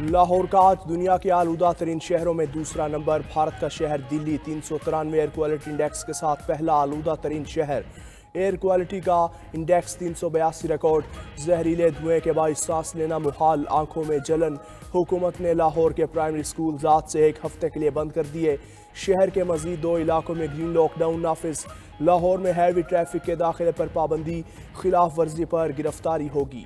लाहौर का आज दुनिया के आलूदा तरीन शहरों में दूसरा नंबर। भारत का शहर दिल्ली 393 एयर क्वालिटी इंडेक्स के साथ पहला आलूदा तरीन शहर। एयर क्वालिटी का इंडेक्स 382 रिकॉर्ड। जहरीले धुएं के बाइस सांस लेना मुहाल, आंखों में जलन। हुकूमत ने लाहौर के प्राइमरी स्कूल आज से एक हफ्ते के लिए बंद कर दिए। शहर के मजीद 2 इलाकों में ग्रीन लॉकडाउन नाफिज। लाहौर में हैवी ट्रैफिक के दाखिले पर पाबंदी, खिलाफ वर्जी पर गिरफ्तारी होगी।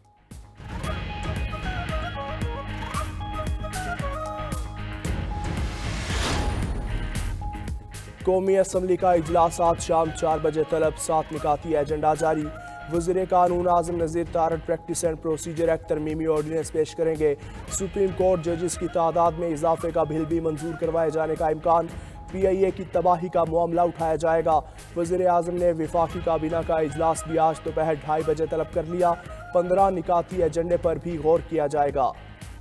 कौमी असम्बली का इजलास आज शाम 4 बजे तलब। 7 निकाती एजेंडा जारी। वज़ीर कानून आज़म Nazir Tarar practice and procedure act तरमीमी ऑर्डिनेंस पेश करेंगे। सुप्रीम कोर्ट जजेस की तादाद में इजाफे का बिल भी मंजूर करवाए जाने का इम्कान। PIA की तबाही का मामला उठाया जाएगा। वज़ीर आज़म ने विफाकी काबीना का इजलास भी आज दोपहर 2:30 बजे तलब कर लिया। 15 निकाती एजेंडे पर भी गौर किया जाएगा।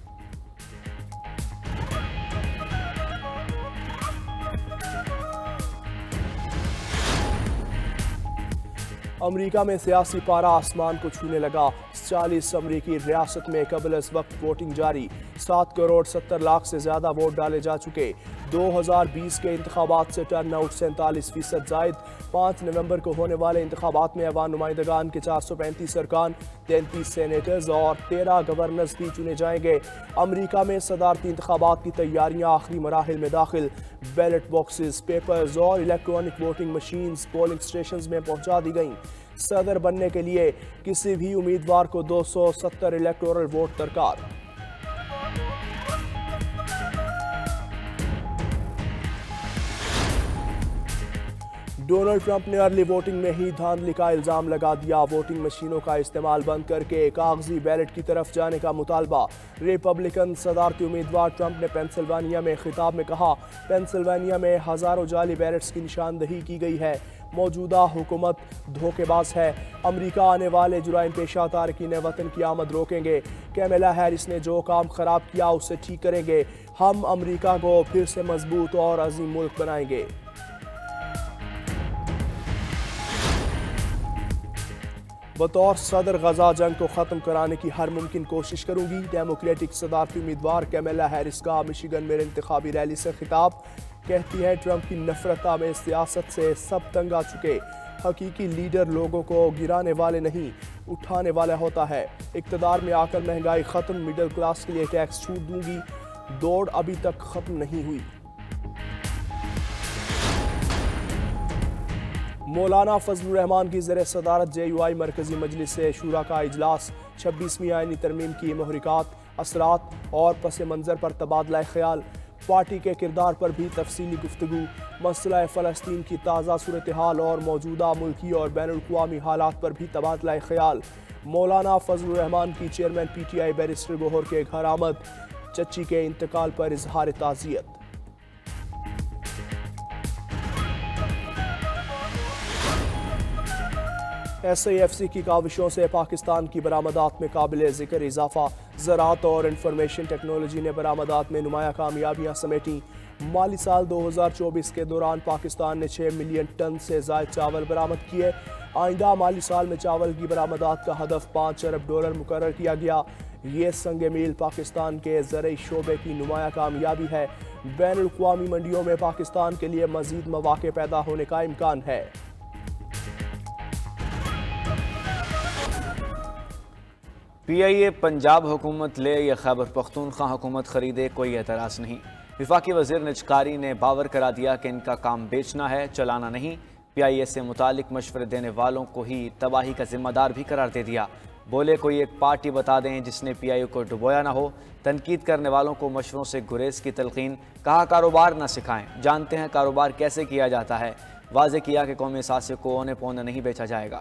अमेरिका में सियासी पारा आसमान को छूने लगा। 40 अमरीकी रियासत में कबल अज वक्त वोटिंग जारी। 7 करोड़ 70 लाख से ज्यादा वोट डाले जा चुके। 2020 के इंतखाबात से टर्न आउट 47% जायद। 5 नवंबर को होने वाले इंतखाबात में अवाम नुमाइंदगान के 435 अरकान, 33 सेनेटर्स और 13 गवर्नर्स भी चुने जाएंगे। अमरीका में सदारती इंतखाबात की तैयारियां आखिरी मराहिल में दाखिल। बैलेट बॉक्सेस, पेपर्स और electronic voting machines polling station में पहुंचा दी गई। सदर बनने के लिए किसी भी उम्मीदवार को 270 इलेक्टोरल वोट दरकार। डोनाल्ड ट्रंप ने अर्ली वोटिंग में ही धांधली का इल्जाम लगा दिया। वोटिंग मशीनों का इस्तेमाल बंद करके कागजी बैलेट की तरफ जाने का मुतालबा। रिपब्लिकन सदारती उम्मीदवार ट्रंप ने पेंसिल्वानिया में खिताब में कहा, पेंसिल्वानिया में हजारों जाली बैलेट्स की निशानदही की गई है। मौजूदा हुकूमत धोखेबाज है। अमरीका आने वाले जुराइम पेशा तारकीन वतन की आमद रोकेंगे। कैमला हैरिस ने जो काम खराब किया उसे ठीक करेंगे। हम अमरीका को फिर से मजबूत और अजीम मुल्क बनाएंगे। बतौर सदर गजा जंग को ख़त्म कराने की हर मुमकिन कोशिश करूंगी। डेमोक्रेटिक सदारती उम्मीदवार कैमला हैरिस का मिशिगन में इंतखाबी रैली से खिताब। कहती है ट्रंप की नफरत में सियासत से सब तंग आ चुके। हकीकी लीडर लोगों को गिराने वाले नहीं, उठाने वाला होता है। इक़्तिदार में आकर महंगाई ख़त्म, मिडिल क्लास के लिए टैक्स छूट दूंगी। दौड़ अभी तक ख़त्म नहीं हुई। मौलाना फजलुर रहमान की ज़र सदारत JUI मरकजी मजलिस से शूरा का इजलास। 26वीं आईनी तरमीम की महरिकात, असरात और पस मंज़र पर तबादला ख्याल। पार्टी के किरदार पर भी तफसीली गुफ्तगू। मसला फ़लस्तीन की ताज़ा सूरत हाल और मौजूदा मुल्की और बैनुल-अक़वामी हालात पर भी तबादला ख्याल। मौलाना फजलुर रहमान की चेयरमैन PTI बैरिस्टर गोहर के घर आमद। चच्ची के इंतकाल पर इजहार ताज़ियत। SAFC की काविशों से पाकिस्तान की बरामदात में काबिल ज़िक्र इजाफा। ज़राअत और इंफॉर्मेशन टेक्नोलॉजी ने बरामदात में नुमाया कामयाबियाँ समेटी। माली साल 2024 के दौरान पाकिस्तान ने 6 मिलियन टन से ज़ायद चावल बरामद किए। आइंदा माली साल में चावल की बरामदात का हदफ $5 अरब मुकर्रर किया गया। ये संग मील पाकिस्तान के ज़रई शोबे की नुमाया कामयाबी है। बैनुल-अक़वामी मंडियों में पाकिस्तान के लिए मज़ीद मौक़े पैदा होने का इम्कान है। PIA पंजाब हुकूमत ले या खैबर पख्तूनख्वा हुकूमत खरीदे, कोई एतराज़ नहीं। विफाकी वज़ीर निजकारी ने बावर करा दिया कि इनका काम बेचना है, चलाना नहीं। PIA से मुतालिक मशवरे देने वालों को ही तबाही का जिम्मेदार भी करार दे दिया। बोले कोई एक पार्टी बता दें जिसने PIA को डुबोया ना हो। तनकीद करने वालों को मशवरों से गुरेज की तलकीन। कहा कारोबार ना सिखाएं, जानते हैं कारोबार कैसे किया जाता है। वाज़े किया कि कौमी असासे को औने पौने नहीं बेचा जाएगा।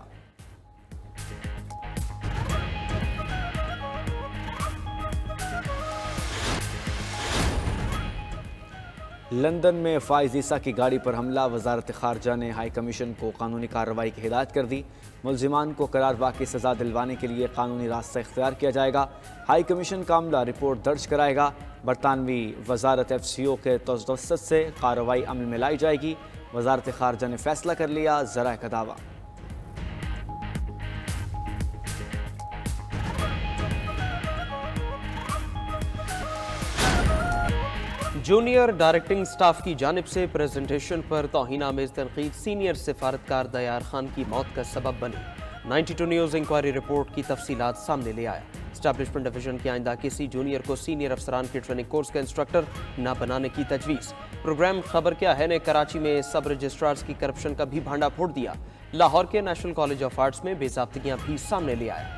लंदन में फ़ाइज़ ईसा की गाड़ी पर हमला। वज़ारत ख़ारजा ने हाई कमीशन को कानूनी कार्रवाई की हिदायत कर दी। मुल्ज़िमान को करार वाक़ई सज़ा दिलवाने के लिए कानूनी रास्ता इख्तियार किया जाएगा। हाई कमीशन का अमला रिपोर्ट दर्ज कराएगा। बरतानवी वज़ारत FCO के तवस्सुत से कार्रवाई अमल में लाई जाएगी। वज़ारत ख़ारजा ने फ़ैसला कर लिया, ज़रा का दावा। जूनियर डायरेक्टिंग स्टाफ की जानिब से प्रेजेंटेशन पर तौहीन-आमेज तनकीद सीनियर सिफारतकार दयार खान की मौत का सबब बनी। 92 न्यूज़ इंक्वायरी रिपोर्ट की तफसीलात सामने ले आया। एस्टैब्लिशमेंट डिवीजन के आइंदा किसी जूनियर को सीनियर अफसरान के ट्रेनिंग कोर्स का इंस्ट्रक्टर न बनाने की तजवीज़। प्रोग्राम खबर क्या है ने कराची में सब रजिस्ट्रार्स की करप्शन का भी भांडा फोड़ दिया। लाहौर के नेशनल कॉलेज ऑफ आर्ट्स में बेज़ाब्तियां भी सामने ले आया।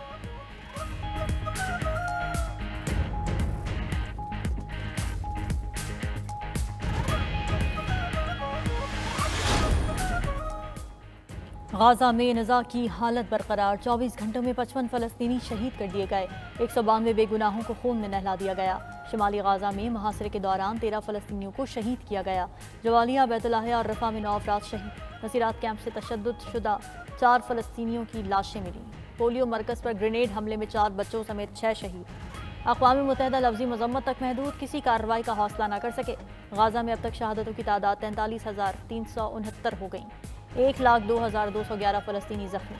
गाजा में निज़ा की हालत बरकरार। 24 घंटों में 55 फ़लस्तीनी शहीद कर दिए गए। 192 बेगुनाहों को खून में नहला दिया गया। शुमाली गाजा में मुहासरे के दौरान 13 फ़लस्तीनियों को शहीद किया गया। जवालिया, बैतुल्लाह और रफ़ा में 9 अफराद शहीद। नसीरात कैंप से तशद्दुद शुदा 4 फ़लस्तीनियों की लाशें मिली। पोलियो मरकज़ पर ग्रेनेड हमले में 4 बच्चों समेत 6 शहीद। अक़वाम मुत्तहिदा लफ्ज़ी मज़म्मत तक महदूद, किसी कार्रवाई का हौसला न कर सके। गाजा में अब तक शहादतों की तादाद 43,369 हो गई। 1,02,211 फ़लस्तीनी ज़ख्मी।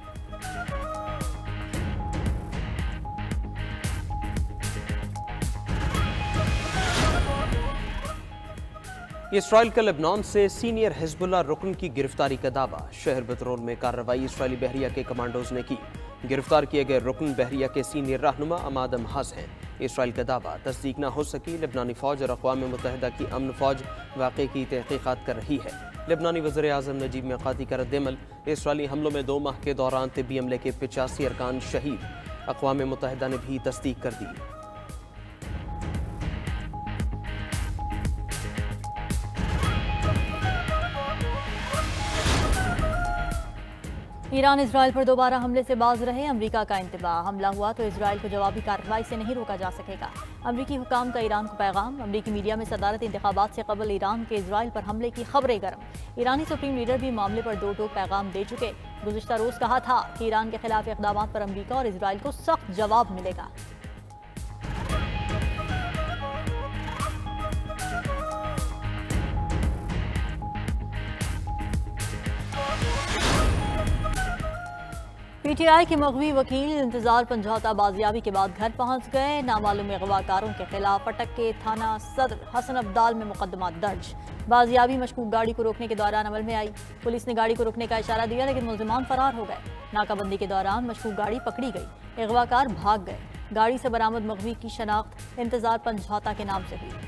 इसराइल का लेबनान से सीनियर हिजबुल्लाह रुकन की गिरफ्तारी का दावा। शहर बतरोल में कार्रवाई इसराइली बहरिया के कमांडोज ने की। गिरफ्तार किए गए रुकन बहरिया के सीनियर रहनुमा अमाद महज हैं। इसराइल का दावा तस्दीक न हो सकी। लेबनानी फ़ौज और अक़वाम मुत्तहिदा की अमन फ़ौज वाक़े की तहक़ीक़ात कर रही है। लेबनानी वज़ीर आज़म नजीब मिक़ाती का रद्द-ए-अमल। इसराइली हमलों में 2 माह के दौरान तिब्बी अमले के 85 अरकान शहीद। अक़वाम मुत्तहिदा ने भी तस्दीक कर दी। ईरान इसराइल पर दोबारा हमले से बाज रहे। अमरीका का इंतबाह। हमला हुआ तो इसराइल को जवाबी कार्रवाई से नहीं रोका जा सकेगा। अमरीकी हुकाम का ईरान को पैगाम। अमरीकी मीडिया में सदारती इंतखाबात से कबल ईरान के इसराइल पर हमले की खबरें गर्म। ईरानी सुप्रीम लीडर भी मामले पर 2 टोक पैगाम दे चुके। गुज़िश्ता रोज़ कहा था कि ईरान के खिलाफ इक़दाम पर अमरीका और इसराइल को सख्त जवाब मिलेगा। पीटीआई के मग़वी वकील इंतजार समझौता बाजियाबी के बाद घर पहुंच गए। नामालूम अगवाकारों के खिलाफ अटक के थाना सदर हसन अब्दाल में मुकदमा दर्ज। बाजियाबी मशकूक गाड़ी को रोकने के दौरान अमल में आई। पुलिस ने गाड़ी को रोकने का इशारा दिया, लेकिन मुल्ज़िमान फरार हो गए। नाकाबंदी के दौरान मशकूक गाड़ी पकड़ी गई। अगवाकार भाग गए। गाड़ी से बरामद मग़वी की शनाख्त इंतजार समझौता के नाम से हुई।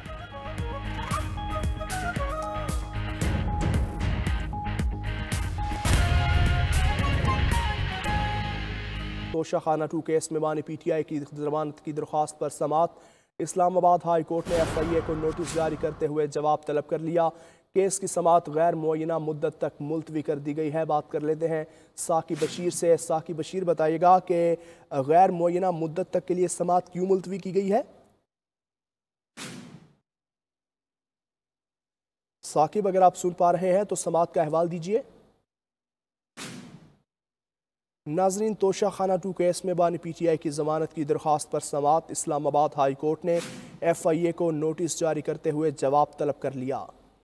तोशाखाना 2 केस में बानी पीटीआई की जमानत की दरख्वास्त पर समात। इस्लामाबाद हाई कोर्ट ने एफआईए को नोटिस जारी करते हुए जवाब तलब कर लिया। केस की समात गैर मुअय्यना मुद्दत तक मुलतवी कर दी गई है। बात कर लेते हैं साकी बशीर से। साकी बशीर, बताइएगा कि गैर मुअय्यना मुद्दत तक के लिए समात क्यों मुलतवी की गई है? साकिब, अगर आप सुन पा रहे हैं तो समात का अहवाल दीजिए। नाजरीन, तोशाखाना 2 केस में बानी पीटीआई की जमानत की दरख्वास्त पर समात। इस्लामाबाद हाई कोर्ट ने एफआईए को नोटिस जारी करते हुए जवाब तलब कर लिया।